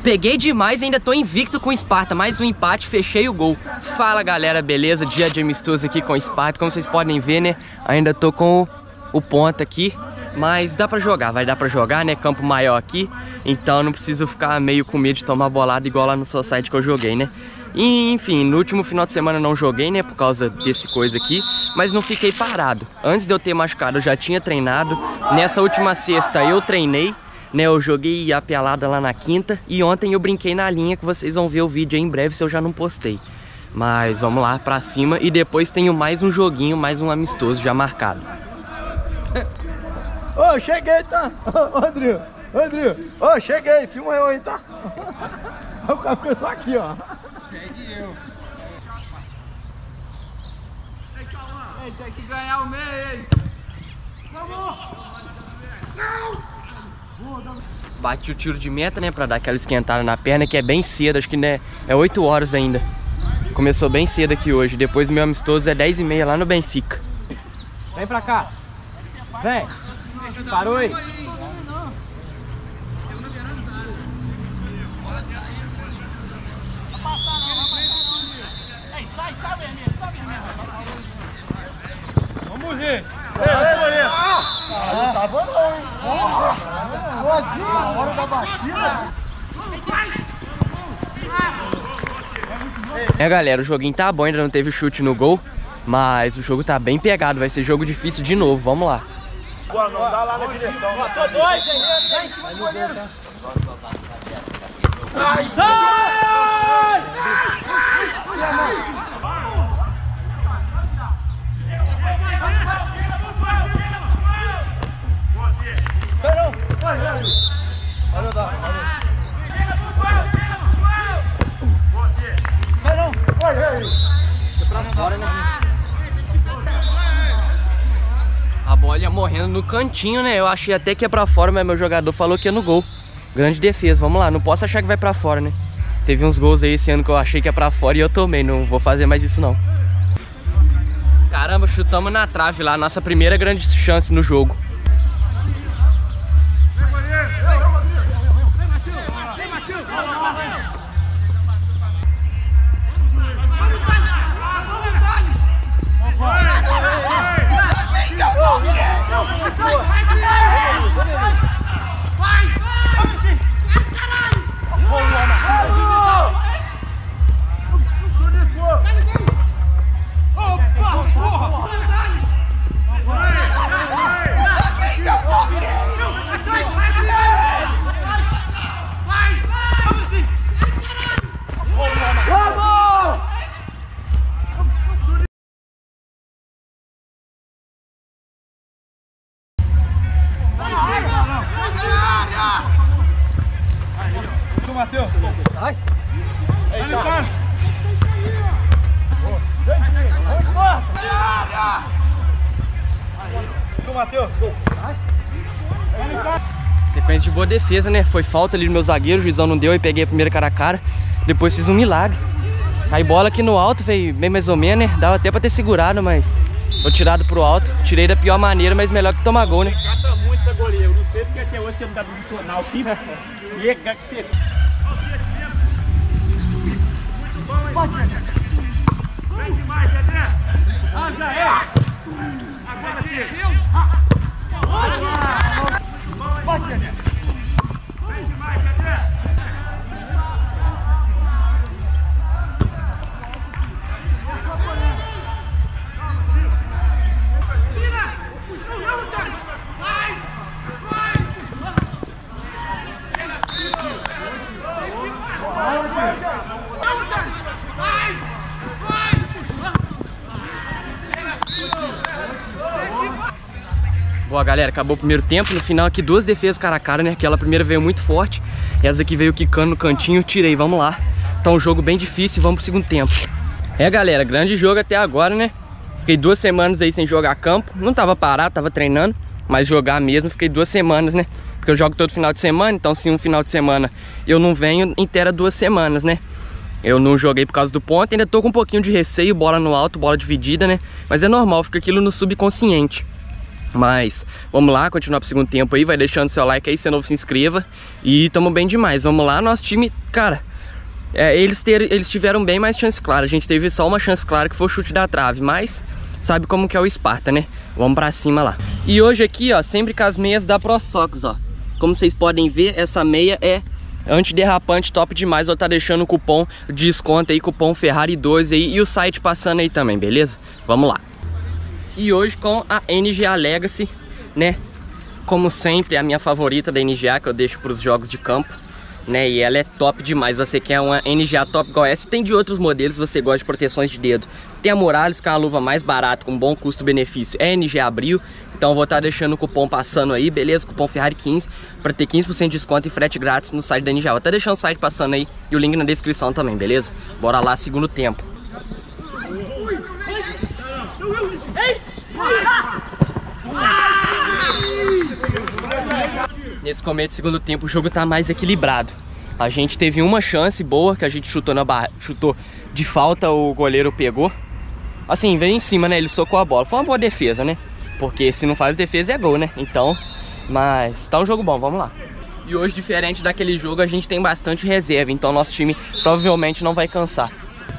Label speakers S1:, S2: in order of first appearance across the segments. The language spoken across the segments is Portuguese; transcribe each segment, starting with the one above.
S1: Peguei demais e ainda tô invicto com o Sparta. Mais um empate, fechei o gol. Fala galera, beleza? Dia de amistoso aqui com o Sparta. Como vocês podem ver, né? Ainda tô com o ponta aqui. Mas dá pra jogar, vai dar pra jogar, né? Campo maior aqui. Então não preciso ficar meio com medo de tomar bolada igual lá no Society que eu joguei, né? E, enfim, no último final de semana não joguei, né? Por causa desse coisa aqui. Mas não fiquei parado. Antes de eu ter machucado, eu já tinha treinado. Nessa última sexta eu treinei, né? Eu joguei a pelada lá na quinta. E ontem eu brinquei na linha, que vocês vão ver o vídeo aí em breve se eu já não postei. Mas vamos lá pra cima. E depois tenho mais um joguinho, mais um amistoso já marcado.
S2: Ô, cheguei, tá? Ô, Rodrigo, ô, cheguei, filma eu aí, tá? O cara ficou só aqui, ó.
S3: Segue eu. Ei, tem que ganhar o meio, hein? Vamos! Não!
S1: Bate o tiro de meta, né? Pra dar aquela esquentada na perna, que é bem cedo, acho que né, é 8 horas ainda. Começou bem cedo aqui hoje. Depois meu amistoso é 10h30 lá no Benfica.
S4: Vem pra cá. Vem. Parou aí.
S3: Vamos ver.
S2: Ei, goleiro. Não tava não, hein? Sozinho, na hora da batida.
S1: É galera, o joguinho tá bom, ainda não teve chute no gol. Mas o jogo tá bem pegado, vai ser jogo difícil de novo, vamos lá.
S2: Boa, não dá lá na direção.
S3: Matou dois, hein? Tá em cima do goleiro.
S2: Ai,
S1: A bola ia morrendo no cantinho, né? Eu achei até que ia pra fora, mas meu jogador falou que ia no gol. Grande defesa, vamos lá. Não posso achar que vai pra fora, né? Teve uns gols aí esse ano que eu achei que ia pra fora e eu tomei. Não vou fazer mais isso, não. Caramba, chutamos na trave lá. Nossa primeira grande chance no jogo.
S2: Matheus.
S4: Vai.
S2: Aí, cara. Matheus.
S1: Sequência de boa defesa, né? Foi falta ali no meu zagueiro, o juizão não deu e peguei a primeira cara a cara. Depois fiz um milagre. Aí bola aqui no alto, veio bem mais ou menos, né? Dava até pra ter segurado, mas foi tirado pro alto. Tirei da pior maneira, mas melhor que tomar gol, né?
S3: Cata muito da goleiro. Não sei porque até hoje você não dá profissional aqui. E é que você... Vem demais, Dedé! Ah, já é! Agora aqui! Vem demais, Dedé!
S1: Boa galera, acabou o primeiro tempo. No final aqui 2 defesas cara a cara, né? Aquela primeira veio muito forte e essa aqui veio quicando no cantinho, tirei, vamos lá. Tá um jogo bem difícil, vamos pro segundo tempo. É galera, grande jogo até agora, né? Fiquei 2 semanas aí sem jogar campo. Não tava parado, tava treinando, mas jogar mesmo fiquei 2 semanas, né? Porque eu jogo todo final de semana, então se um final de semana eu não venho, inteira 2 semanas, né? Eu não joguei por causa do ponto, ainda tô com um pouquinho de receio, bola no alto, bola dividida, né? Mas é normal, fica aquilo no subconsciente. Mas vamos lá, continuar pro segundo tempo aí, vai deixando seu like aí, se é novo se inscreva. E tamo bem demais, vamos lá, nosso time, cara, eles tiveram bem mais chance clara. A gente teve só uma chance clara que foi o chute da trave, mas sabe como que é o Sparta, né? Vamos pra cima lá. E hoje aqui, ó, sempre com as meias da ProSox, ó. Como vocês podem ver, essa meia é antiderrapante, top demais. Vou estar deixando o cupom de desconto aí, cupom Ferrari12 aí, e o site passando aí também, beleza? Vamos lá. E hoje com a NGA Legacy, né? Como sempre, é a minha favorita da NGA, que eu deixo para os jogos de campo, né? E ela é top demais. Você quer uma NGA top igual essa? Tem de outros modelos, se você gosta de proteções de dedo. Tem a Morales, que é uma luva mais barata, com bom custo-benefício. É NGA Brio. Então eu vou estar deixando o cupom passando aí, beleza? Cupom Ferrari15 para ter 15% de desconto e frete grátis no site da NGA. Vou estar deixando o site passando aí e o link na descrição também, beleza? Bora lá, segundo tempo. Nesse começo do segundo tempo o jogo tá mais equilibrado. A gente teve uma chance boa que a gente chutou chutou de falta, o goleiro pegou. Assim, veio em cima, né? Ele socou a bola. Foi uma boa defesa, né? Porque se não faz defesa é gol, né? Então, mas tá um jogo bom, vamos lá. E hoje, diferente daquele jogo, a gente tem bastante reserva. Então nosso time provavelmente não vai cansar.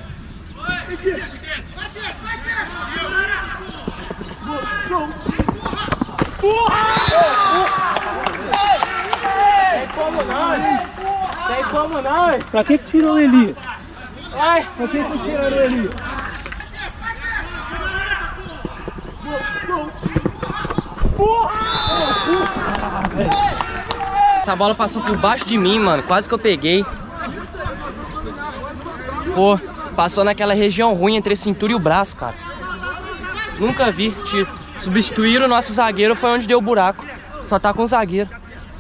S4: Tem como não? Pra que tirou ele? Ai, pra que tirou ele?
S1: Essa bola passou por baixo de mim, mano. Quase que eu peguei. Pô, passou naquela região ruim entre a cintura e o braço, cara. Nunca vi. Substituíram o nosso zagueiro, foi onde deu o buraco. Só tá com o zagueiro.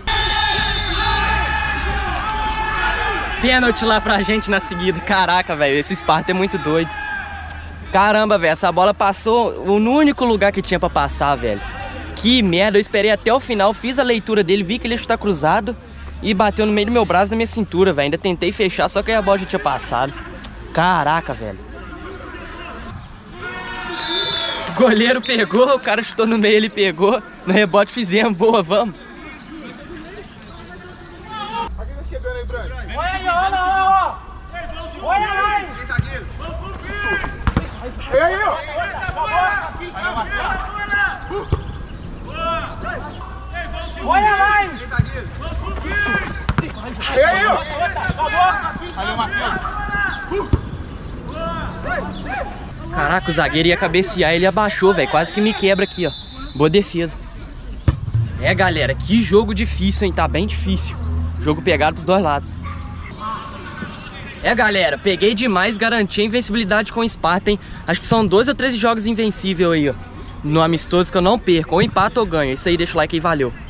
S1: Pênalti lá pra gente na seguida. Caraca, velho, esse Sparta é muito doido. Caramba, velho, essa bola passou no único lugar que tinha pra passar, velho. Que merda, eu esperei até o final, fiz a leitura dele, vi que ele ia chutar cruzado e bateu no meio do meu braço, na minha cintura, velho. Ainda tentei fechar, só que aí a bola já tinha passado. Caraca, velho. O goleiro pegou, o cara chutou no meio, ele pegou. No rebote fizemos, boa, vamos.
S4: Olha aí, olha! Olha aí!
S2: E aí, ó!
S4: Olha lá!
S2: E aí, ó!
S1: Caraca, o zagueiro ia cabecear, ele abaixou, velho. Quase que me quebra aqui, ó. Boa defesa. É, galera, que jogo difícil, hein? Tá bem difícil. Jogo pegado pros dois lados. É, galera, peguei demais, garanti a invencibilidade com o Sparta, hein? Acho que são 12 ou 13 jogos invencíveis aí, ó. No amistoso que eu não perco. Ou empato ou ganho. Isso aí, deixa o like aí, valeu.